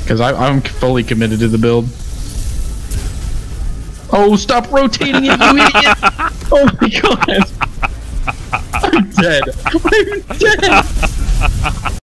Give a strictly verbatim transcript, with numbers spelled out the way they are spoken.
Because I'm fully committed to the build. Oh, stop rotating it, you idiot! Oh my god! I'm dead. I'm dead.